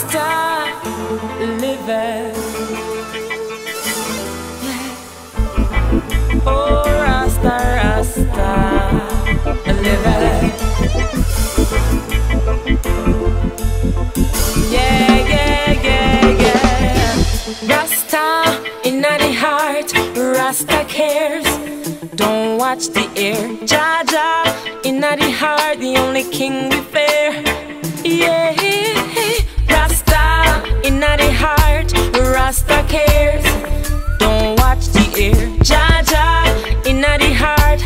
Rasta liveth. Oh, Rasta, Rasta liveth. Yeah, yeah, yeah, yeah. Rasta inna the heart, Rasta cares. Don't watch the air. Jaja inna the heart, the only king we fear. Yeah, Rasta inna the heart, Rasta cares. Don't watch the air. Jaja inna the heart,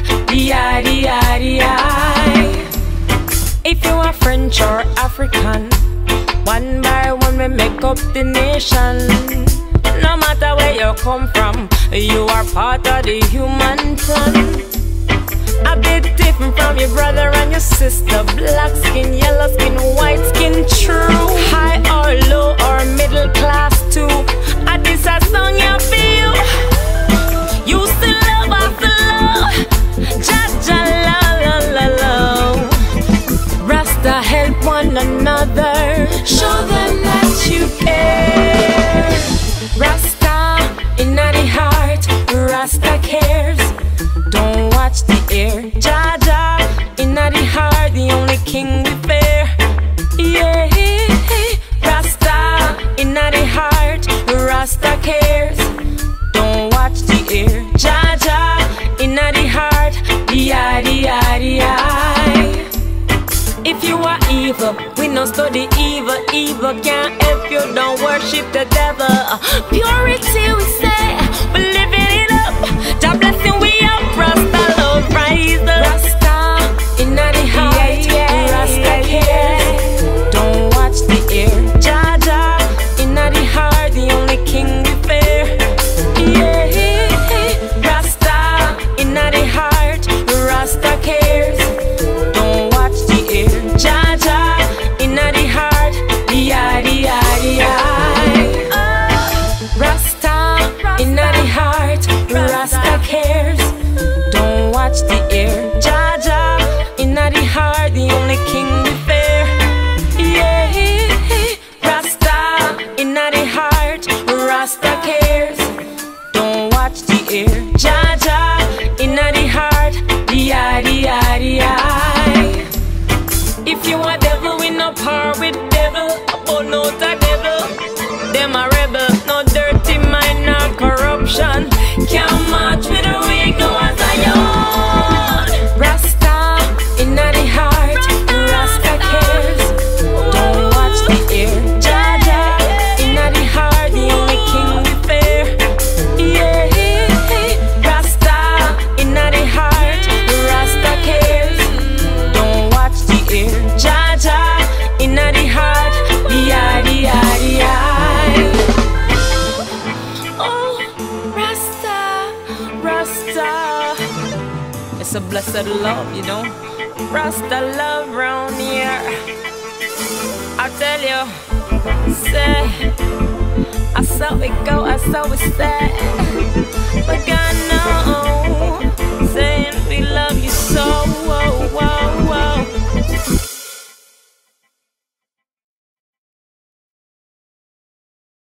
the If you are French or African, one by one we make up the nation. No matter where you come from, you are part of the human ton. A bit different from your brother and your sister. Black skin, yellow skin, white skin, true. High or low or middle class too. This a song you feel. You still love after love. Jaja la la la la. Rasta help one another. Show them that you care. Rasta inna the heart, Rasta cares. Don't watch the air. Jaja inna the heart, the only king we fear. Yeah, Rasta inna the heart, Rasta cares. Don't watch the air. Jaja inna the heart, the If you are evil, we no study evil. Evil can't help you, don't worship the devil. Purity we say, we living it up. God blessing we up, Rasta love rise up. Rasta inna the heart, Rasta cares. Don't watch the air. Jaja inna the heart, the only king we fear. Yeah, Rasta inna the heart, Rasta cares. Don't watch the air. Jaja inna the heart, the Rasta inna the heart, Rasta cares. Don't watch the air. Jaja inna the heart, the only king we fear. Yeah, Rasta inna the heart, Rasta cares. Don't watch the air. Jaja inna the heart, the If you a devil, we no par with devil. Oh no, the devil. Them a rebel, no dirty mind, no corruption. Can't match with a weak, no as a yawn. Rasta inna the heart, Rasta cares. Don't watch the air. Jaja inna the heart, the only king we fear. Yeah, Rasta inna the heart, Rasta cares. Don't watch the air. Jaja inna the heart, the Oh, Rasta, Rasta. It's a blessed love, you know. Rasta love round here. I tell you, say, I saw it go, I saw it stay.